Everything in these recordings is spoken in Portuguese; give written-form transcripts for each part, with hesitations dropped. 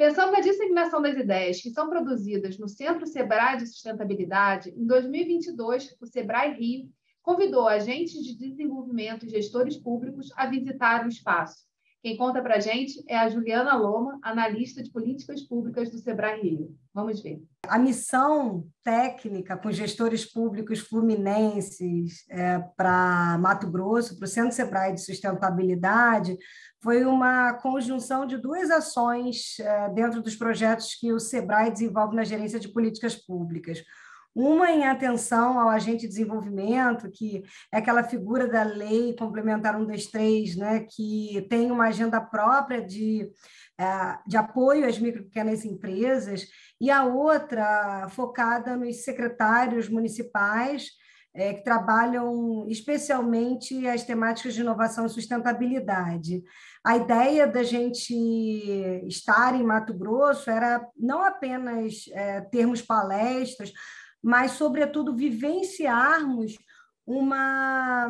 Pensando na disseminação das ideias que são produzidas no Centro Sebrae de Sustentabilidade, em 2022, o Sebrae Rio convidou agentes de desenvolvimento e gestores públicos a visitar o espaço. Quem conta para a gente é a Juliana Loma, analista de políticas públicas do Sebrae Rio. Vamos ver. A missão técnica com gestores públicos fluminenses para Mato Grosso, para o Centro Sebrae de Sustentabilidade, foi uma conjunção de duas ações dentro dos projetos que o Sebrae desenvolve na gerência de políticas públicas. Uma em atenção ao agente de desenvolvimento, que é aquela figura da lei complementar 123, né, que tem uma agenda própria de apoio às micro e pequenas empresas, e a outra focada nos secretários municipais, que trabalham especialmente as temáticas de inovação e sustentabilidade. A ideia da gente estar em Mato Grosso era não apenas termos palestras, mas, sobretudo, vivenciarmos uma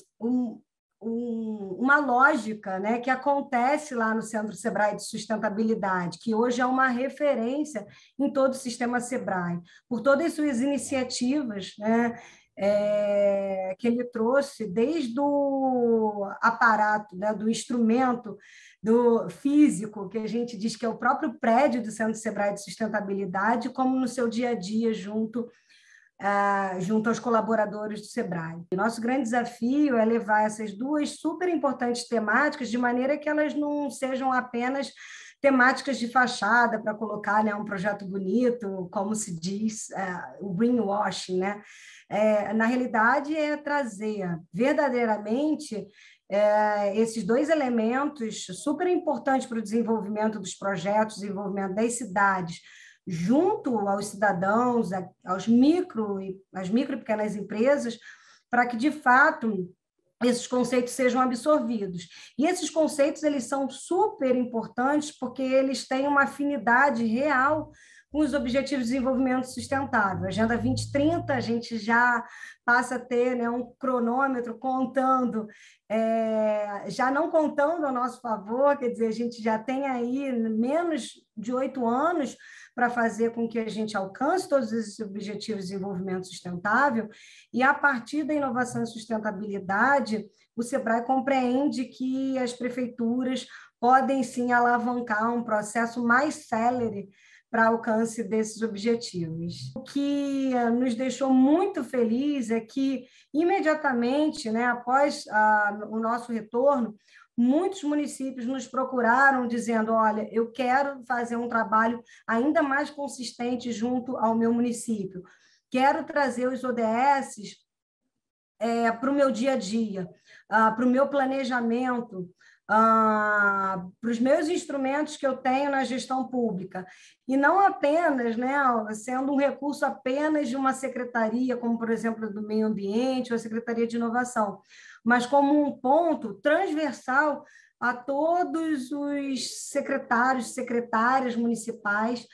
lógica, né, que acontece lá no Centro Sebrae de Sustentabilidade, que hoje é uma referência em todo o sistema Sebrae, por todas as suas iniciativas, né, que ele trouxe, desde o aparato, né, do instrumento do físico, que a gente diz que é o próprio prédio do Centro Sebrae de Sustentabilidade, como no seu dia a dia junto aos colaboradores do Sebrae. O nosso grande desafio é levar essas duas super importantes temáticas de maneira que elas não sejam apenas temáticas de fachada para colocar, né, um projeto bonito, como se diz, o greenwashing, né? Na realidade, é trazer verdadeiramente esses dois elementos super importantes para o desenvolvimento dos projetos, desenvolvimento das cidades, junto aos cidadãos, às micro e pequenas empresas, para que, de fato, esses conceitos sejam absorvidos. E esses conceitos eles são super importantes porque eles têm uma afinidade real com os Objetivos de Desenvolvimento Sustentável. A Agenda 2030, a gente já passa a ter, né, um cronômetro contando, já não contando a nosso favor, quer dizer, a gente já tem aí menos de 8 anos para fazer com que a gente alcance todos esses Objetivos de Desenvolvimento Sustentável, e a partir da inovação e sustentabilidade, o Sebrae compreende que as prefeituras podem sim alavancar um processo mais célere para alcance desses objetivos. O que nos deixou muito feliz é que, imediatamente, né, após o nosso retorno, muitos municípios nos procuraram dizendo, olha, eu quero fazer um trabalho ainda mais consistente junto ao meu município. Quero trazer os ODS para o meu dia a dia, para o meu planejamento, para os meus instrumentos que eu tenho na gestão pública. E não apenas, né, sendo um recurso apenas de uma secretaria, como, por exemplo, do Meio Ambiente ou a Secretaria de Inovação, mas como um ponto transversal a todos os secretários, secretárias municipais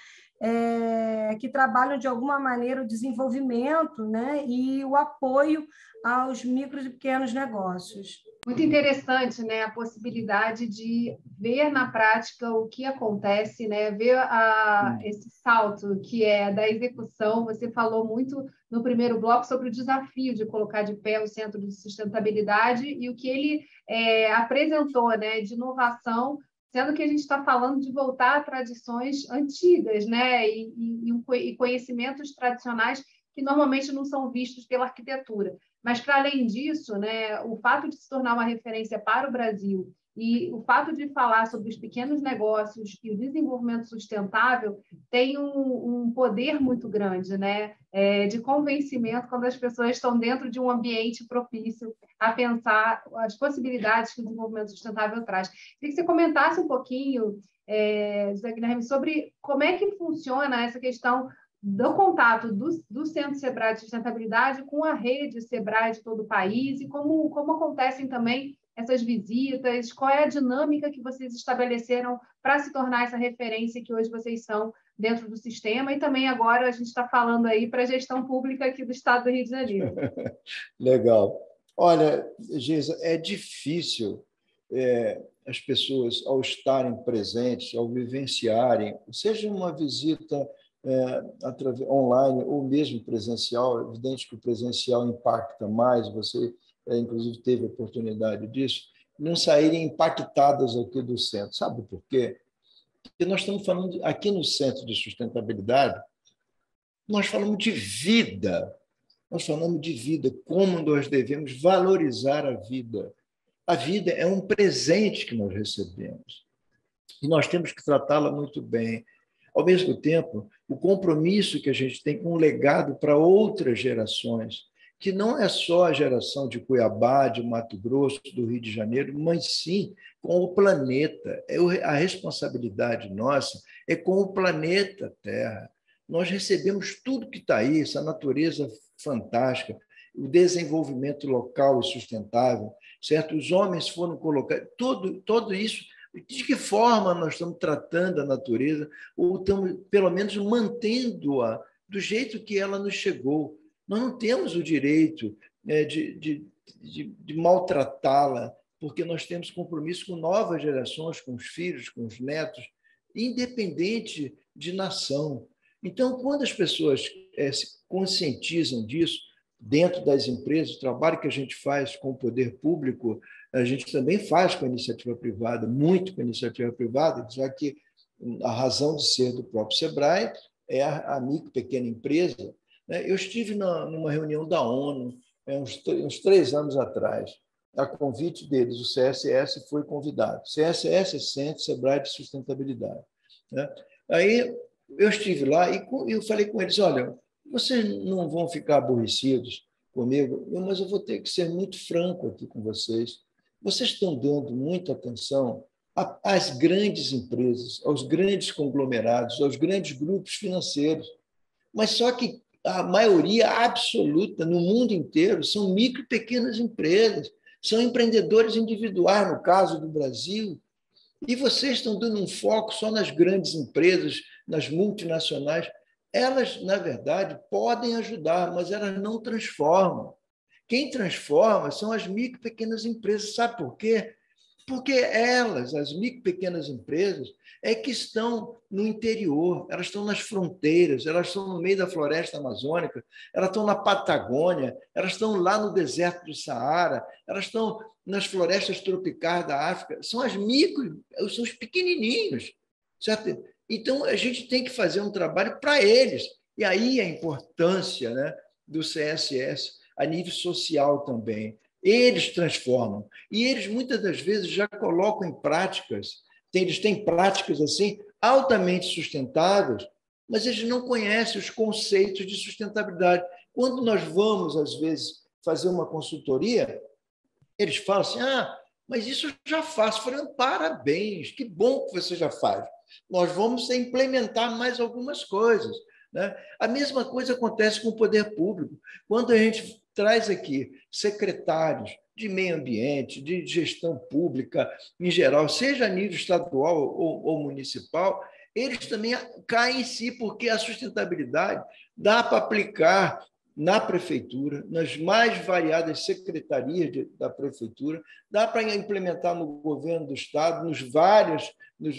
que trabalham, de alguma maneira, o desenvolvimento, né, e o apoio aos micros e pequenos negócios. Muito interessante, né, a possibilidade de ver na prática o que acontece, né, ver esse salto que é da execução. Você falou muito no primeiro bloco sobre o desafio de colocar de pé o Centro de Sustentabilidade e o que ele apresentou, né, de inovação, sendo que a gente está falando de voltar a tradições antigas, né, e conhecimentos tradicionais que normalmente não são vistos pela arquitetura. Mas, para além disso, né, o fato de se tornar uma referência para o Brasil e o fato de falar sobre os pequenos negócios e o desenvolvimento sustentável tem um poder muito grande, né, de convencimento quando as pessoas estão dentro de um ambiente propício a pensar as possibilidades que o desenvolvimento sustentável traz. Queria que você comentasse um pouquinho, José Guilherme, sobre como é que funciona essa questão do contato do Centro Sebrae de Sustentabilidade com a rede Sebrae de todo o país e como acontecem também essas visitas, qual é a dinâmica que vocês estabeleceram para se tornar essa referência que hoje vocês são dentro do sistema e também agora a gente está falando aí para a gestão pública aqui do Estado do Rio de Janeiro. Legal. Olha, Geisa, é difícil as pessoas, ao estarem presentes, ao vivenciarem, seja uma visita online ou mesmo presencial, é evidente que o presencial impacta mais, você, inclusive, teve a oportunidade disso, não saírem impactadas aqui do centro. Sabe por quê? Porque nós estamos falando, aqui no Centro de Sustentabilidade, nós falamos de vida. Nós falamos de vida, como nós devemos valorizar a vida. A vida é um presente que nós recebemos e nós temos que tratá-la muito bem. Ao mesmo tempo, o compromisso que a gente tem com um legado para outras gerações, que não é só a geração de Cuiabá, de Mato Grosso, do Rio de Janeiro, mas sim com o planeta. A responsabilidade nossa é com o planeta Terra. Nós recebemos tudo que está aí, essa natureza fantástica, o desenvolvimento local e sustentável, certo? Os homens foram colocados, tudo isso. De que forma nós estamos tratando a natureza, ou estamos, pelo menos, mantendo-a do jeito que ela nos chegou? Nós não temos o direito de maltratá-la, porque nós temos compromisso com novas gerações, com os filhos, com os netos, independente de nação. Então, quando as pessoas se conscientizam disso, dentro das empresas, o trabalho que a gente faz com o poder público, a gente também faz com a iniciativa privada, muito com a iniciativa privada, já que a razão de ser do próprio SEBRAE é a micro, pequena empresa. Eu estive numa reunião da ONU, uns 3 anos atrás, a convite deles, o CSS foi convidado. CSS é Centro SEBRAE de Sustentabilidade. Aí eu estive lá e eu falei com eles, olha, vocês não vão ficar aborrecidos comigo, mas eu vou ter que ser muito franco aqui com vocês. Vocês estão dando muita atenção às grandes empresas, aos grandes conglomerados, aos grandes grupos financeiros, mas só que a maioria absoluta no mundo inteiro são micro e pequenas empresas, são empreendedores individuais, no caso do Brasil, e vocês estão dando um foco só nas grandes empresas, nas multinacionais. Elas, na verdade, podem ajudar, mas elas não transformam. Quem transforma são as micro e pequenas empresas. Sabe por quê? Porque elas, as micro e pequenas empresas, é que estão no interior, elas estão nas fronteiras, elas estão no meio da floresta amazônica, elas estão na Patagônia, elas estão lá no deserto do Saara, elas estão nas florestas tropicais da África. São as micro, são os pequenininhos, certo? Então, a gente tem que fazer um trabalho para eles. E aí a importância, né, do CSS a nível social também. Eles transformam. E eles, muitas das vezes, já colocam em práticas, eles têm práticas assim altamente sustentáveis, mas eles não conhecem os conceitos de sustentabilidade. Quando nós vamos, às vezes, fazer uma consultoria, eles falam assim, mas isso eu já faço. Eu falei, parabéns, que bom que você já faz. Nós vamos implementar mais algumas coisas. Né? A mesma coisa acontece com o poder público. Quando a gente traz aqui secretários de meio ambiente, de gestão pública em geral, seja a nível estadual ou municipal, eles também caem em si, porque a sustentabilidade dá para aplicar na prefeitura, nas mais variadas secretarias da prefeitura, dá para implementar no governo do Estado, nos várias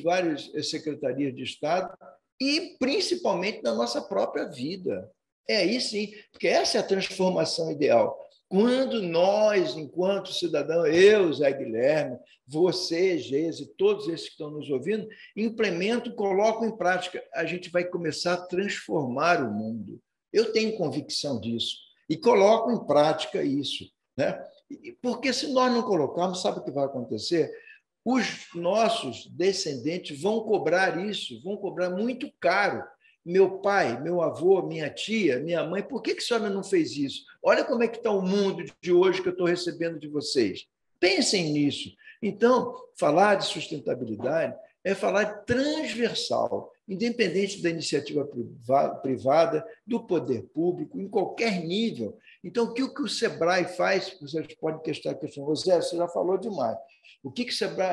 secretarias de Estado e, principalmente, na nossa própria vida. É aí sim, porque essa é a transformação ideal. Quando nós, enquanto cidadão, eu, Zé Guilherme, você, Geise, todos esses que estão nos ouvindo, implementam, colocam em prática, a gente vai começar a transformar o mundo. Eu tenho convicção disso e coloco em prática isso. Né? Porque se nós não colocarmos, sabe o que vai acontecer? Os nossos descendentes vão cobrar isso, vão cobrar muito caro. Meu pai, meu avô, minha tia, minha mãe, por que a senhora não fez isso? Olha como é que está o mundo de hoje que eu estou recebendo de vocês. Pensem nisso. Então, falar de sustentabilidade é falar transversal, independente da iniciativa privada, do poder público, em qualquer nível. Então, o que o SEBRAE faz? Vocês podem questionar, José, você já falou demais. O que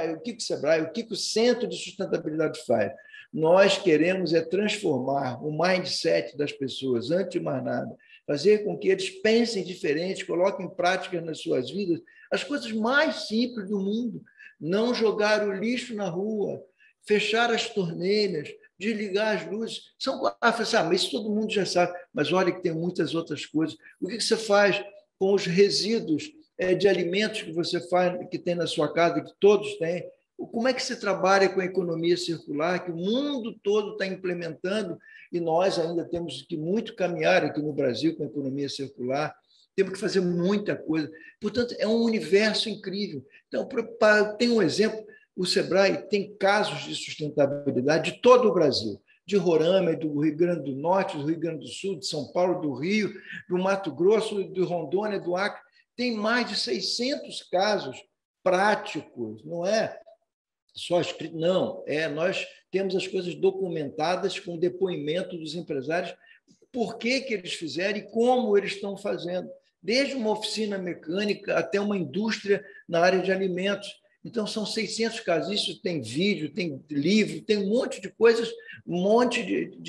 o Centro de Sustentabilidade faz? Nós queremos transformar o mindset das pessoas, antes de mais nada, fazer com que eles pensem diferente, coloquem em prática nas suas vidas as coisas mais simples do mundo. Não jogar o lixo na rua, fechar as torneiras, desligar as luzes. Mas isso todo mundo já sabe, mas olha que tem muitas outras coisas. O que você faz com os resíduos de alimentos que você faz, que tem na sua casa, que todos têm? Como é que se trabalha com a economia circular, que o mundo todo está implementando, e nós ainda temos que muito caminhar aqui no Brasil com a economia circular, temos que fazer muita coisa. Portanto, é um universo incrível. Então, tem um exemplo, o Sebrae tem casos de sustentabilidade de todo o Brasil, de Roraima, do Rio Grande do Norte, do Rio Grande do Sul, de São Paulo, do Rio, do Mato Grosso, do Rondônia, do Acre. Tem mais de 600 casos práticos, não é só escrito, não. Nós temos as coisas documentadas com depoimento dos empresários, por que eles fizeram e como eles estão fazendo, desde uma oficina mecânica até uma indústria na área de alimentos. Então, são 600 casos. Isso tem vídeo, tem livro, tem um monte de coisas, um monte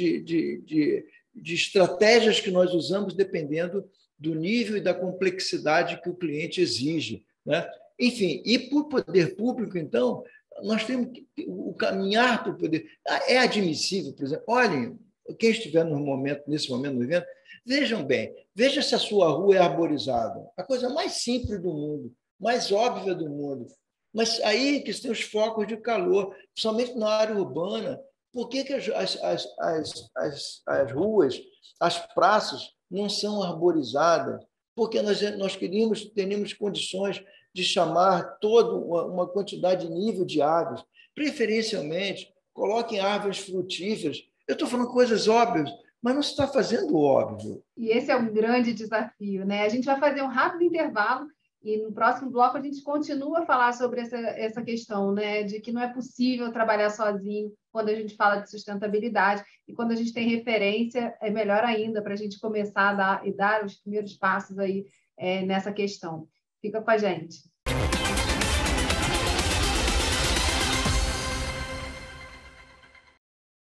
de estratégias que nós usamos dependendo do nível e da complexidade que o cliente exige, né? Enfim, e por poder público, então, nós temos que o caminhar para o poder. É admissível, por exemplo, olhem, quem estiver nesse momento no evento, vejam bem, veja se a sua rua é arborizada. A coisa mais simples do mundo, mais óbvia do mundo. Mas aí que tem os focos de calor, principalmente na área urbana. Por que as ruas, as praças não são arborizadas? Porque nós teríamos condições de chamar toda uma quantidade de nível de árvores, preferencialmente, coloquem árvores frutíferas. Eu estou falando coisas óbvias, mas não se está fazendo óbvio. E esse é um grande desafio, né? A gente vai fazer um rápido intervalo e no próximo bloco a gente continua a falar sobre essa questão, né? De que não é possível trabalhar sozinho quando a gente fala de sustentabilidade, e quando a gente tem referência, é melhor ainda para a gente começar a dar os primeiros passos aí nessa questão. Fica com a gente.